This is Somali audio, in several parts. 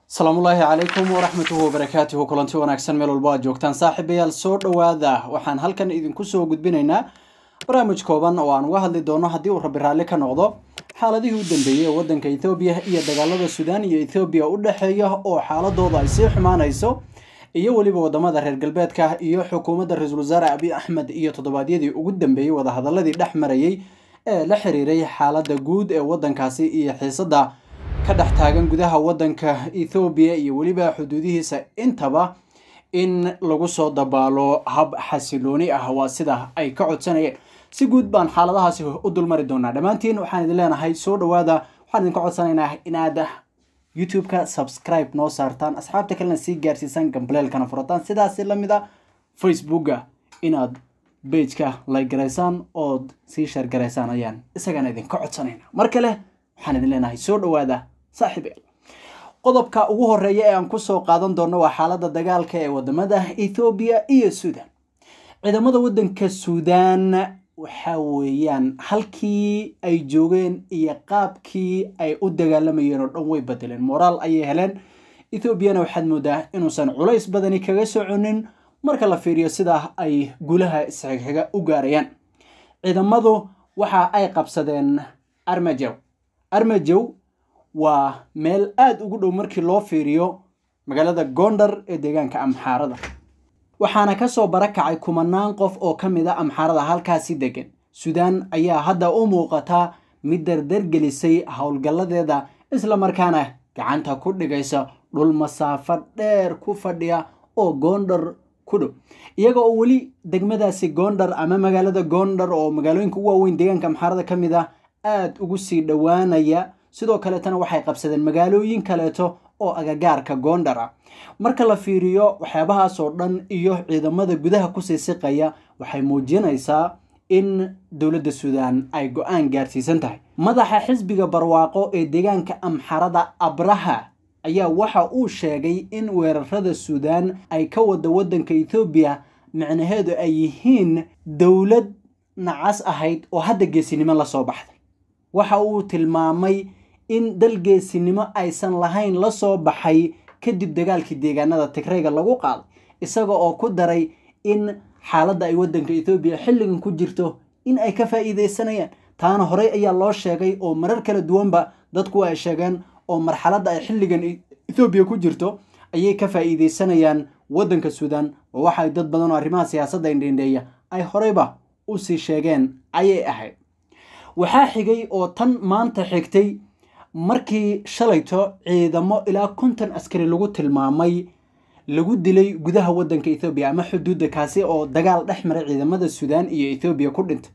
السلام الله عليكم ورحمة وبركاته كلنتي wanaagsan meel walba aad joogtaan saaxiibayaal soo dhawaada waxaan halkan idinku soo gudbinaynaa barnaamij kooban oo aan uga hadli doono hadii uu rabbi raali ka noqdo xaaladihii u dambeeyay wadanka Ethiopia iyo dagaalada Sudan iyo Ethiopia u dhaxeeya oo xaaladooda ay sii xumaanayso iyo waliba wadamada reer galbeedka iyo xukuumadda Ra'iisul Wasaare Abiy Ahmed iyo todobaadyadii ugu dambeeyay wada hadaladii dhaxmarayay ee la xiriiray xaaladda guud ee wadankaasi iyo xiisada ka dhex taagan gudaha wadanka Ethiopia iyo waliba xuduudihiisa intaba in lagu soo dabaalo hab xasilooni ah waa sida ay ka codsanayeen si guud baan xaaladahaasi u dulmari doonaa dhamaantiin waxaan idin leenahay soo dhawaada waxaan idin ka codsanaynaa inaad YouTube-ka subscribe noo saartaan asxaabta kalena sii gaarsiisan gambaleelkana furataan sidaas la mid ah Facebook-ga inaad page-ka like gareysaan oo sii share gareysaan ayaan isagana idin ka codsanaynaa mar kale waxaan idin leenahay soo dhawaada saaxiibayaal qodobka ugu horeeya ee aan ku soo qaadan doono waa xaaladda dagaalka ee wadamada Ethiopia iyo Sudan ciidamada wadanka Sudan waxa weeyaan halkii ay joogeen iyo qaabkii ay u dagaalamayeen oo dhan way bedeleen moral ay heleen Ethiopiana waxaad moodaa inuusan culays badani kaga soconin marka la fiiriyo sida ay gulaha isxiga u gaarayaan ciidamadu waxa ay qabsadeen Armajow waa meel aad ugu dhow markii loo fiiriyo magaalada Gondar ee deegaanka Amxaarada waxaana ka soo barakacay kumanaan qof oo kamid ah Amxaarada halkaasi degan Sudan ayaa hadda u muuqata mid dardar gelisay hawlgaladeeda isla markaana gacanta ku dhigaysa dhul masaafo dheer ku fadhiya oo Gondar ku dhow iyaga oo wali degmadaasi Gondar ama magaalada Gondar oo magaalooyinka ugu waaweyn deegaanka Amxaarada kamid ah aad ugu sii dhawaanaya sidoo kale tan waxay qabsadeen magaalooyin kaleeto oo agagaarka Gondar marka la fiiriyo waxyaabahaas oo dhan iyo ciidamada gudaha ku siisiqaya waxay muujinaysaa in dawladda Sudan ay go'aan gaarsiisan tahay madaxa xisbiga barwaaqo ee deegaanka Amxaarada Abraha ayaa waxa uu sheegay in weerarada Sudan ay ka wada wadanka Ethiopia macnaheedu ay yihiin dawlad nacas ahayd oo hadda geesinimo la soo baxday waxa uu tilmaamay in dalgeesinimo aysan lahayn la soo baxay kadib dagaalkii deegaanada Tigrayga lagu qaaday isaga oo ku daray in xaaladda ay wadanka Ethiopia xilligan ku jirto in ay ka faa'iideysanayaan taana horey ayaa loo sheegay oo marar kala duwanba dadku ay sheegeen oo marxaladda ay xilligan Ethiopia ku jirto ayay ka faa'iideysanayaan wadanka Sudan oo waxa dad badan oo arrimaha siyaasadda indheeya ay horeyba u sii sheegeen ayay ahayd waxaa xigay oo tan maanta xigtay markii shalayto ciidamo ilaa 50 askari lagu tilmaamay lagu dilay gudaha wadanka Ethiopia ama xuduudda kaasi oo dagaal dhexmaray ciidamada Sudan iyo Ethiopia ku dhintay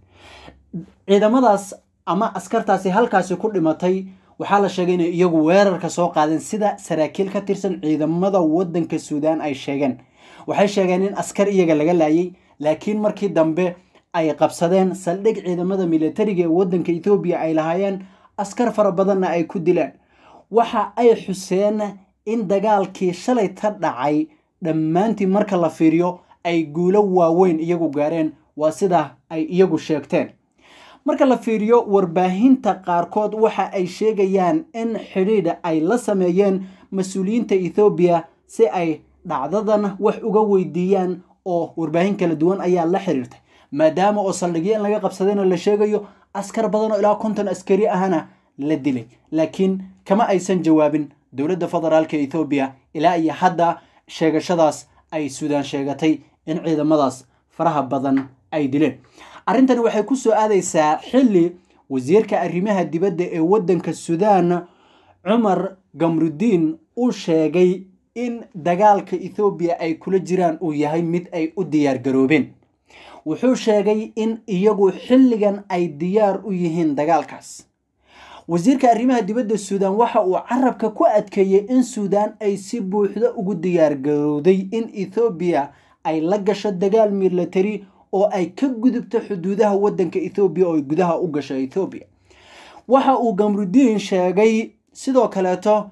ciidamadaas ama askartaasi halkaasi ku dhimatay waxaa la sheegay in iyagu weerarka soo qaadeen sida saraakiil ka tirsan ciidamada wadanka Sudan ay sheegeen waxay sheegeen in askar iyaga laga laayay laakiin markii dambe ay qabsadeen saldhig ciidamada militariga ee wadanka Ethiopia ay lahaayeen askar fara badanna ay ku dileen waxa ay xuseen in dagaalkii shalay ta dhacay dhammaantii marka la fiiriyo ay guulo waaweyn iyagu gaareen waa sida ay iyagu sheegteen marka la fiiriyo warbaahinta qaarkood waxa ay sheegayaan in xiriir ay la sameeyeen mas'uuliyiinta Ethiopia si ay dhacdadan wax uga weydiiyaan oo warbaahin kala duwan ayaa la xiriirtay maadaama oo saldhigyo in laga qabsadayna la sheegayo askar badan oo ilaa 50 askari ahana la dilay laakiin kama aysan jawaabin dawladda federaalka Ethiopia ilaa iyo hadda sheegashadaas ay Sudan sheegatay in ciidamadaas faraha badan ay dileen arrintan waxay ku soo aadaysaa xilli wasiirka arrimaha dibadda ee wadanka Sudan Umar Gamruddin uu sheegay in dagaalka Ethiopia ay kula jiraan uu yahay mid ay u diyaar garoobeen wuxuu sheegay in iyagu xilligan ay diyaar u yihiin dagaalkaas wasiirka arrimaha dibadda Sudan waxa uu carabka ku adkeeyay in Sudan ay si buuxda ugu diyaar garowday in Ethiopia ay la gasho dagaal military oo ay ka gudubto xuduudaha wadanka Ethiopia oo gudaha u gasho Ethiopia waxa uu Gamruddin sheegay sidoo kaleeto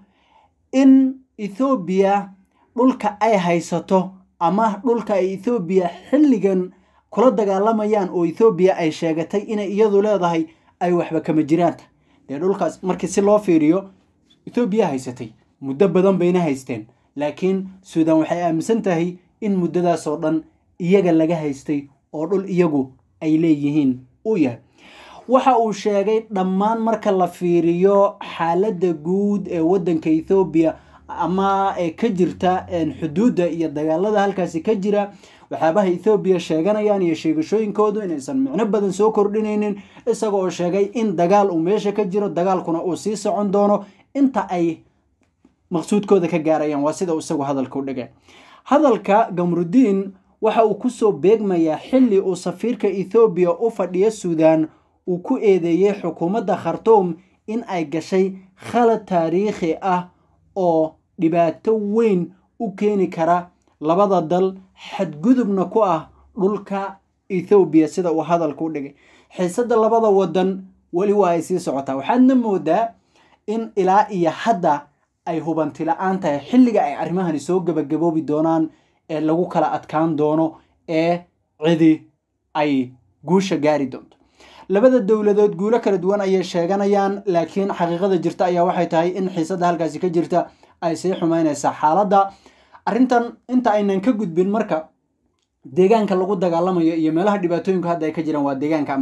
in Ethiopia dhulka ay haysato ama dhulka ay Ethiopia xilligan kula dagaalamayaan oo Ethiopia ay sheegatay in iyadu leedahay ay waxba kama jiraan dhulkaas markii si loo fiiriyo Ethiopia haysatay muddo badan bayna haysteen laakiin Sudan waxay aaminsan tahay in muddadaas oo dhan iyaga laga haystay oo dhul iyagu ay leeyihiin uu yahay waxa uu sheegay dhammaan marka la fiiriyo xaaladda guud ee waddanka Ethiopia ama ka jirta xuduudda iyo dagaalada halkaasi ka jira waxyaabaha Ethiopia sheeganayaan iyo sheegashooyinkoodu inaysan micno badan soo kordhinaynin isagoo sheegay in dagaal uu meesha ka jiro dagaalkuna uu sii socon doono inta ay maqsuudkooda ka gaarayaan waa sida isagu hadalka u dhigay hadalka Gamruddin waxa uu ku soo beegmayaa xilli uu safiirka Ethiopia u fadhiyo Sudan uu ku eedeeyay xukuumadda Khartoum in ay gashay khalad taariikhi ah oo dhibaato weyn u keeni kara labada dal xadgudubna ku ah dhulka Ethiopia sida uu hadalku u dhigay xiisadda labada wadan wali waa ay sii socotaa waxaadna moodaa in ilaa iyo hadda ay hubanti la'aan tahay xilliga ay arrimahani soo gabagaboobi doonaan ee lagu kala adkaan doono ee cidi ay guusha gaari doonto labada dawladood guulo kala duwan ayay sheeganayaan laakiin xaqiiqada jirta ayaa waxay tahay in xiisadda halkaasi ka jirta ay sii xumaynaysaa xaaladda arrintan inta aynan ka gudbin marka deegaanka lagu dagaalamayo iyo meelaha dhibaatooyinku hadda ay ka jiraan waa deegaanka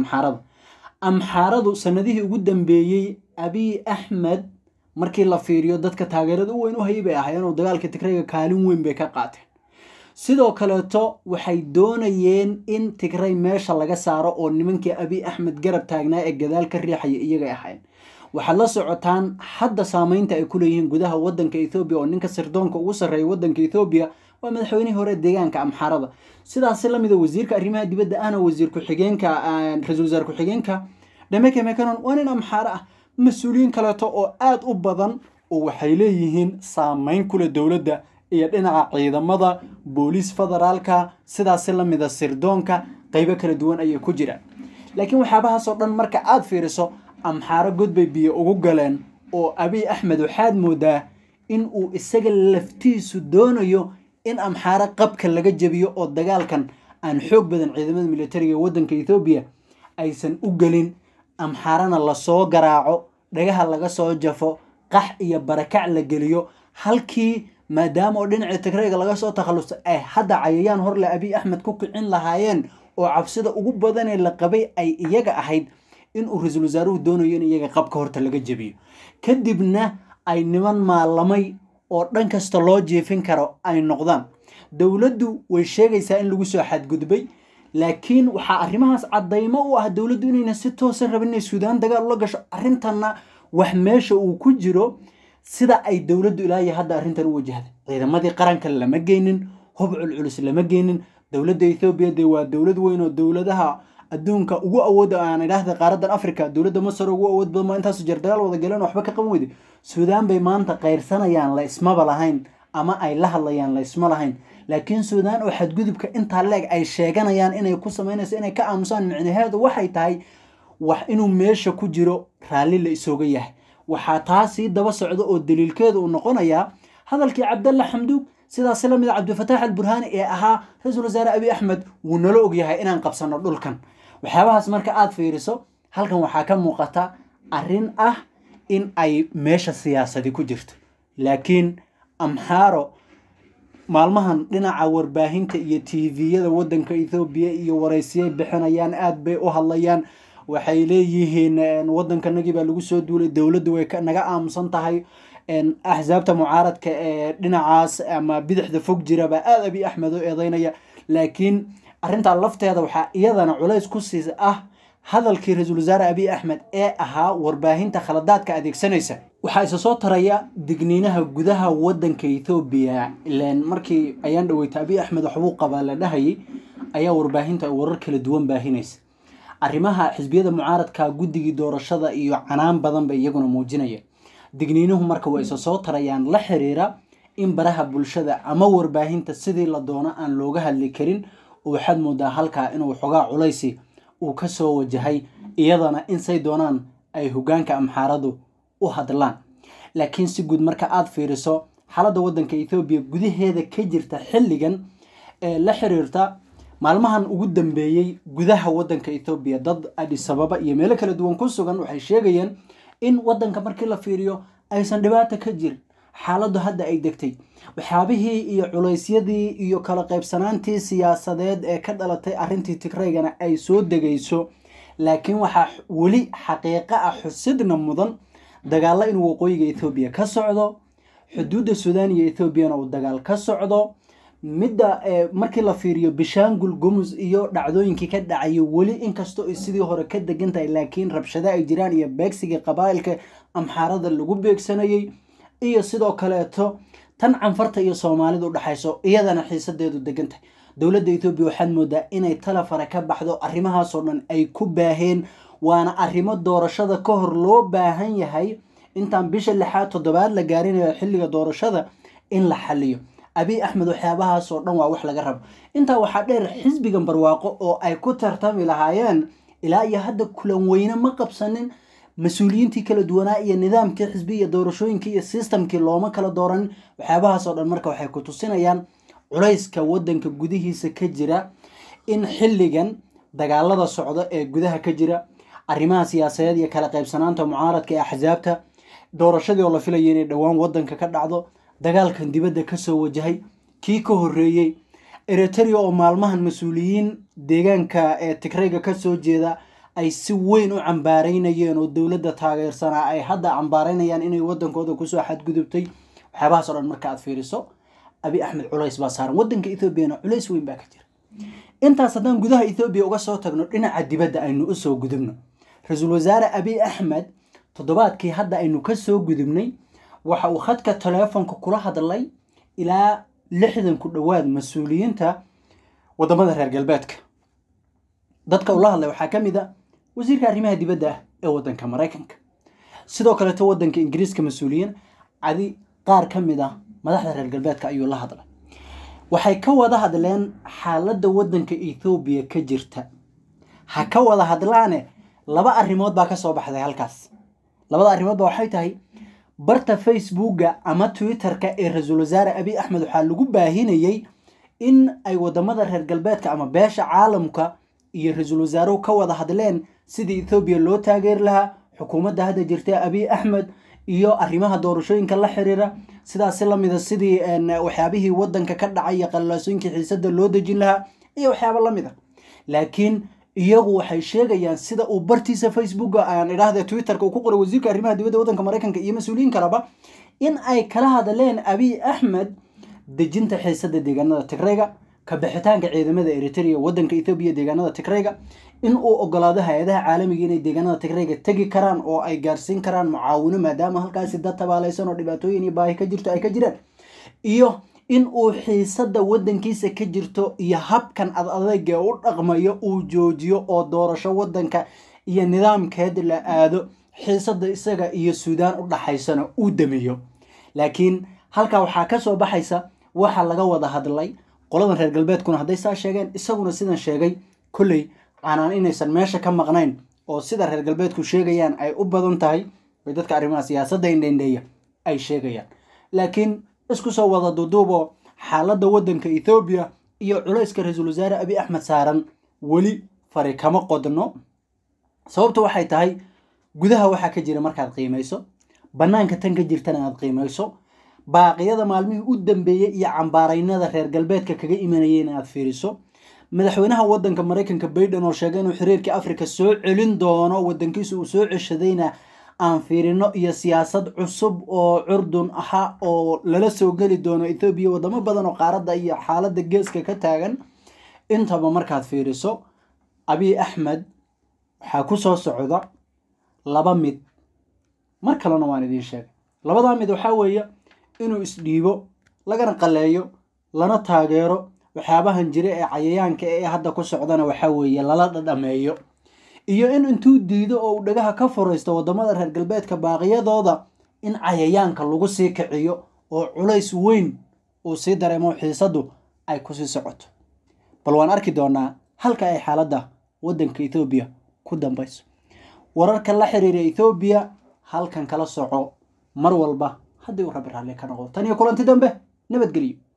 amxaaradu sanadihii ugu dambeeyay Abiy Ahmed markii la fiiriyo dadka taageerada weyn u hayay bay ahaayeen oo dagaalka Tigrayga kaalin weyn bay ka qaateen sidoo kaleeto waxay doonayeen in Tigray meesha laga saaro oo nimankii Abiy Ahmed garab taagnaa ee gadaal ka riixay iyaga ahaayeen waxa la socotaan hadda saameynta ay ku leeyihiin gudaha waddanka Ethiopia oo ninka sirdoonka ugu sareeya waddanka Ethiopia waa madaxweynihii hore deegaanka amxaarada sidaas la mid ah wasiirka arrimaha dibadda ahna wasiir ku xigeenka ra'iisul wasaar ku xigeenka Demeke Mekonnen waa nin amxaara ah mas'uuliyiin kaleeto oo aad u badan oo waxay leeyihiin saameyn kula dawladda iyo dhinaca ciidamada booliis federaalka sidaas la mid ah sirdoonka qaybo kala duwan ay ku jiraan laakiin waxyaabahaas oo dhan marka aad fiiriso amxaara gudbay biyo ugu galeen oo Abiy Ahmed waxaad moodaa in uu isaga laftiisu doonayo in amxaara qabka laga jabiyo oo dagaalkan aan xoog badan ciidamada militariga waddanka Ethiopia aysan u galin amxaarana la soo garaaco dhagaha laga soo jafo qax iyo barakac la geliyo halkii maadaama oo dhinaca Tigrayga laga soo takhaluso ay hadda cayayaan hor la Abiy Ahmed ku kicin lahaayeen oo cabsida ugu badan ee la qabay ay iyaga ahayd in uu ra'iisul wasaaruhu doonayo in iyaga qabka horta laga jabiyo kadibna ay niman maalamay oo dhan kasta loo jeefin karo ay noqdaan dawladdu way sheegaysaa in lagu soo xadgudbay laakiin waxa arrimahaas cadeymo u ah dawladdu inayna si toos ah rabin in Sudan dagaal la gasho arrintanna wax meesha uu ku jiro sida ay dawladdu ilaahay hadda arrintan u wajahday ciidamadii qaranka lama geynin hubcul culus lama geynin dawladda Ethiopia waa dawlad weyn oo dawladaha adduunka ugu awood aan ilaahda qaaradda Afrika dawladda Masar ugu awood badan intaas jeer dagaal wada galeen waxba ka qaban weyday Sudan bay maanta qayrsanayaan la ismaba lahayn ama ay la hadlayaan la isma lahayn laakiin Sudan oo xadgudubka inta leeg ay sheeganayaan inay ku sameynayso inay ka aamusaan micnaheedu waxay tahay wax inuu meesha ku jiro raali la isooga yahay waxa taasi daba socdo oo daliilkeedu uu noqonaya hadalkii Cabdalla Xamduug sidaas la mid Cabdi Fataax al-Burhani ee ahaa ra'iisul wasaare Abiy Ahmed wuu nala og yahay inaan qabsano dhulkan waxyaabahaas marka aad fiiriso halkan waxa ka muuqata arrin ah in ay meesha siyaasadi ku jirto laakiin amxaaro maalmahan dhinaca warbaahinta iyo TV-yada waddanka Ethiopia iyo waraysiye bixinayaan aad bay u hadlayaan waxay leeyihiin waddankanagii baa lagu soo duulay dawladdu way naga aamusan tahay axsaabta mucaaradka ee dhinacaas ama bidixda fog jira baa aad Abiy Ahmed u eedeynaya laakiin arrinta lafteeda waxa iyadana culays ku siisa hadalkii ra'iisul wasaare Abiy Ahmed ee ahaa warbaahinta khaladaadka adeegsanaysa waxa isa soo taraya digniinaha gudaha waddanka Ethiopia ilaan markii ayaan dhaweeyay Abiy Ahmed waxbuu qabaa la dhahayay ayaa warbaahinta warar kala duwan baahinaysa arrimaha xisbiyada mucaaradka guddigii doorashada iyo canaan badan bay iyaguna muujinayaan digniinuhu marka way soo tarayaan la xiriira in baraha bulshada ama warbaahinta sidii la doono aan looga hadli karin oo waxaad moodaa halka inuu xogaa culaysi uu ka soo wajahay iyadana in say doonaan ay hogaanka amxaaradu u hadlaan laakiin si guud marka aad fiiriso xaaladda waddanka Ethiopia gudaheeda ka jirta xilligan la xiriirta maalmahan ugu dambeeyay gudaha waddanka Ethiopia dad Addis Ababa iyo meelo kala duwan ku sugan waxay sheegayeen in waddanka markii la fiiriyo aysan dhibaato ka jirin xaaladdu hadda ay degtay waxyaabihii iyo culeysyadii iyo kala qaybsanaantii siyaasadeed ee ka dhalatay arrintii Tigraygana ay soo degayso laakiin waxaa weli xaqiiqo ah xusidna mudan dagaal inuu waqooyiga Ethiopia ka socdo xuduudda Sudan iyo Ethiopia uu dagaal ka socdo midda markii la fiiriyo Bishaangul Gumuz iyo dhacdooyinkii ka dhacay weli inkastoo ay sidii hore ka degantahay laakiin rabshado ay jiraan iyo beegsiga qabaa'ilka amxaarada lagu beegsanayay iyo sidoo kaleeto tan canfarta iyo Soomaalida u dhaxayso iyadana xiisadeedu degantahay dawladda Ethiopia waxaad moodaa inay talafara ka baxdo arrimahaas oo dhan ay ku baaheen waana arrimo doorashada ka hor loo baahan yahay intaan bisha 6 7 la gaarinayo xilliga doorashada in la xaliyo Abiy Ahmed waxyaabahaas oo dhan waa wax laga rabo inta waxa dheer xisbigan barwaaqo oo ay ku tartami lahaayeen ilaa iyo hadda kulan weyne ma qabsanin mas'uuliyiintii kala duwanaa iyo nidaamkii xisbiga doorashooyinkii iyo systemkii looma kala dooran waxyaabahaas oo dhan marka waxay ku tusinayaan culayska wadanka gudihiisa ka jira in xilligan dagaalada socda ee gudaha ka jira arrimaha siyaasadeed iyo kala qaybsanaanta mucaaradka ee axsaabta doorashadii oo la filayay inay dhawaan wadanka ka dhacdo dagaalkan dibadda ka soo wajahay kii ka horeeyay Eritrea oo maalmahan mas'uuliyiin deegaanka ee Tigrayga ka soo jeeda ay si weyn u cambaareynayeen oo dawladda taageersanaa ay hadda cambaareynayaan inay wadankooda ku soo xadgudubtay waxyaabahaas oo dhan marka aad fiiriso Abiy Ahmed culays baa saaran wadanka Ethiopia culays weyn baa ka jira intaas haddaan gudaha Ethiopia uga soo tagno dhinaca dibadda aynu u soo gudubno ra'iisul wasaare Abiy Ahmed toddobaadkii hadda aynu ka soo gudubnay waxa uu khadka telefoonka kula hadlay ilaa 60 ku dhawaad mas'uuliyiinta wadamada reer galbeedka dadka uu la hadlay waxa kamid ah wasiirka arrimaha dibadda ee wadanka Mareykanka sidoo kale wadanka Ingiriiska mas'uuliyiin cadi qaar kamid ah madaxda reer galbeedka ayuu la hadlay waxay ka wada hadleen xaaladda wadanka Ethiopia ka jirta ha ka wada hadlaane laba arrimood baa ka soo baxday halkaas labada arrimood waxay tahay barta Facebooka ama Twitterka ee ra'iisul wasaare Abiy Ahmed waxa lagu baahinayay in ay wadamada reer galbeedka ama beesha caalamka iyo ra'iisul wasaaruhu ka wada hadleen sidii Ethiopia loo taageeri lahaa xukuumadda hadda jirta Abiy Ahmed iyo arrimaha doorashooyinka la xiriira sidaas la mid ah sidii waxyaabihii wadanka ka dhacay qallaasoyinkii xiisada loo dejin lahaa iyo waxyaabo la mid ah laakiin iyagu waxay sheegayaan sida uu bartiisa Facebook aan iraahdo Twitterka uu ku qoray wasiirka arrimaha dibadda wadanka Mareykanka iyo mas'uuliyiin kaleba in ay kala hadleen Abiy Ahmed dejinta xiisada deegaanada Tigrayga ka bixitaanka ciidamada Eritrea wadanka Ethiopia deegaanada Tigrayga in uu ogolaado hay'adaha caalamiga inay deegaanada Tigrayga tagi karaan oo ay gaarsiin karaan mucaawino maadaama halkaas dad tabaalaysan oo dhibaatooyin iyo baahi ka jirto ay ka jiraan iyo in uu xiisada wadankiisa ka jirto iyo habkan adayga u dhaqmayo uu joojiyo oo doorasho wadanka iyo nidaamkeeda la aado xiisada isaga iyo Sudan u dhaxaysana uu damiyo laakiin halka waxa ka soo baxaysa waxa laga wada hadlay qoladan reer galbeedkuna haday saa sheegeen isaguna sidan sheegay kulay aanan inaysan meesha ka maqnayn oo sida reer galbeedku sheegayaan ay u badan tahay way dadka arrimaha siyaasadda indheeya ay sheegayaan laakiin isku soo wada duuduubo xaaladda wadanka Ethiopia iyo culayska ra'iisul wasaare Abiy Ahmed saaran wali fari kama qodno sababtu waxay tahay gudaha waxa ka jira markaad qiimayso banaanka tan ka jirtana aad qiimayso baaqiyada maalmihii u dambeeyay iyo cambaaraynada reer galbeedka kaga imanayeen aad fiiriso madaxweynaha wadanka Mareykanka Biden oo sheegay inuu xiriirka Afrika soo celin doono wadankiisa uu soo ceshadayna aan fiirino iyo siyaasad cusub oo curdun aha oo lala soo gali doono Ethiopia wadamo badan oo qaaradda iyo xaaladda geeska ka taagan intaba markaad fiiriso Abiy Ahmed waxa ku soo socda laba mid mar kalena waan idin sheegay labada mid waxa weeye inuu isdhiibo lagana qaleeyo lana taageero waxyaabahan jira ee cayayaanka ee hadda ku socdana waxa weeye lala dhadhameeyo iyo in intuu diido oo dhagaha ka furaysto wadamada reer galbeedka baaqiyadooda in cayayaanka lagu sii kiciyo oo culays weyn uu sii dareemo xiisadu ay ku sii socoto bal waan arki doonaa halka ay xaaladda wadanka Ethiopia ku dambayso wararka la xiriira Ethiopia halkan kala soco mar walba haddii uu rabbi raali ka noqdo tan iyo kulanti dambe nabadgelyo